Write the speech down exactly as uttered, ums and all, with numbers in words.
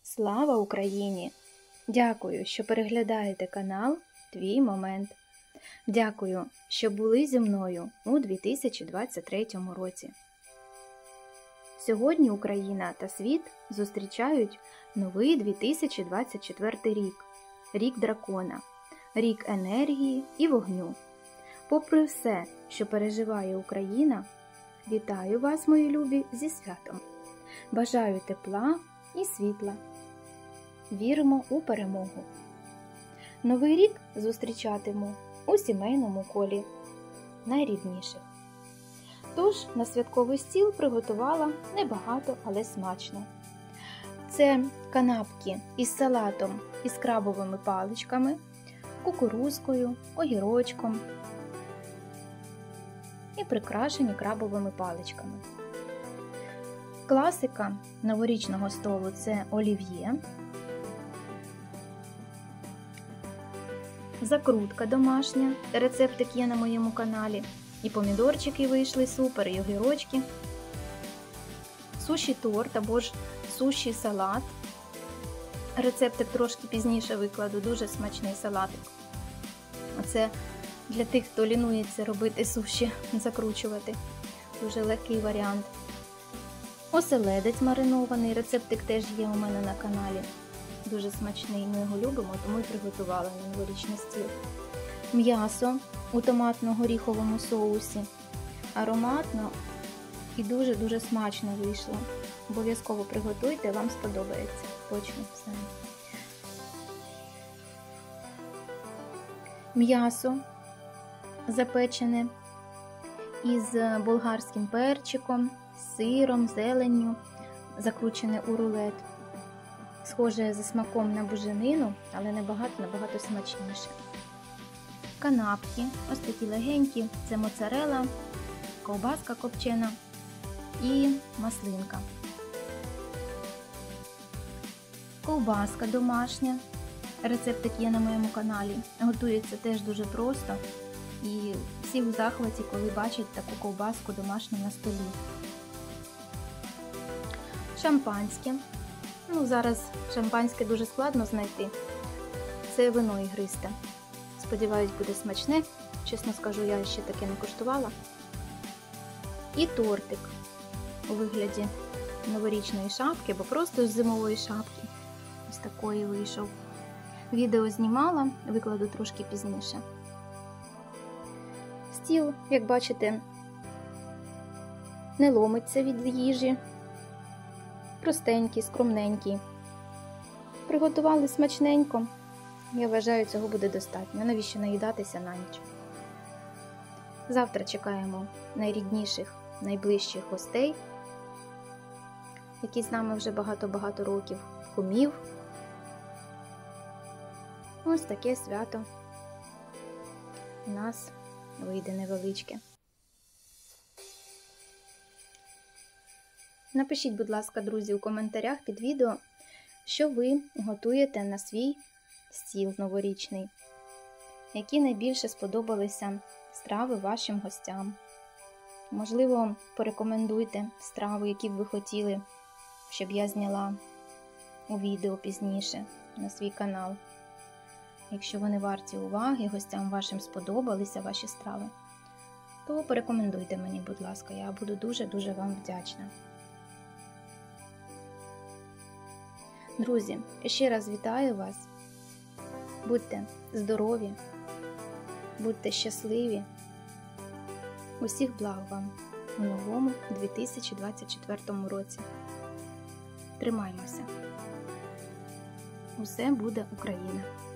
Слава Україні! Дякую, що переглядаєте канал Твій Момент. Дякую, що були зі мною у дві тисячі двадцять третьому році. Сьогодні Україна та світ зустрічають новий дві тисячі двадцять четвертий рік. Рік дракона, рік енергії і вогню. Попри все, що переживає Україна, вітаю вас, мої любі, зі святом. Бажаю тепла і світла. Віримо у перемогу. Новий рік зустрічатиму у сімейному колі найрідніших. Тож на святковий стіл приготувала небагато, але смачно. Це канапки із салатом із крабовими паличками, кукурузкою, огірочком і прикрашені крабовими паличками. Класика новорічного столу – це олів'є, закрутка домашня, рецептик є на моєму каналі, і помідорчики вийшли супер, і огірочки, суші-торт або ж суші-салат, рецептик трошки пізніше викладу, дуже смачний салатик. Оце для тих, хто лінується робити суші, закручувати, дуже легкий варіант. Оселедець маринований, рецептик теж є у мене на каналі. Дуже смачний, ми його любимо, тому і приготувала на новорічний стіл. М'ясо у томатно-горіховому соусі. Ароматно і дуже-дуже смачно вийшло. Обов'язково приготуйте, вам сподобається. Точно все. М'ясо запечене із болгарським перчиком, сиром, зеленню, закручене у рулет. Схоже за смаком на буженину, але набагато, набагато смачніше. Канапки, ось такі легенькі, це моцарелла, ковбаска копчена і маслинка. Ковбаска домашня, рецептик є на моєму каналі. Готується теж дуже просто і всі у захваті, коли бачать таку ковбаску домашню на столі. Шампанське. Ну, зараз шампанське дуже складно знайти. Це вино ігристе. Сподіваюсь, буде смачне. Чесно скажу, я ще таке не куштувала. І тортик у вигляді новорічної шапки, або просто з зимової шапки. Ось такої вийшов. Відео знімала, викладу трошки пізніше. Стіл, як бачите, не ломиться від їжі. Простенький, скромненький. Приготували смачненько. Я вважаю, цього буде достатньо. Навіщо наїдатися на ніч? Завтра чекаємо найрідніших, найближчих гостей, які з нами вже багато-багато років, кумів. Ось таке свято у нас вийде невеличке. Напишіть, будь ласка, друзі, у коментарях під відео, що ви готуєте на свій стіл новорічний. Які найбільше сподобалися страви вашим гостям. Можливо, порекомендуйте страви, які б ви хотіли, щоб я зняла у відео пізніше на свій канал. Якщо вони варті уваги, гостям вашим сподобалися ваші страви, то порекомендуйте мені, будь ласка, я буду дуже-дуже вам вдячна. Друзі, ще раз вітаю вас. Будьте здорові, будьте щасливі. Усіх благ вам у новому дві тисячі двадцять четвертому році. Тримаймося. Усе буде Україна!